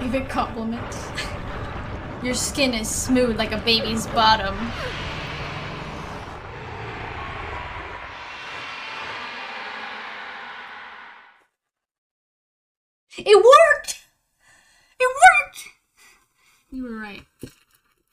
Favorite compliment. Your skin is smooth like a baby's bottom. It worked! It worked! You were right.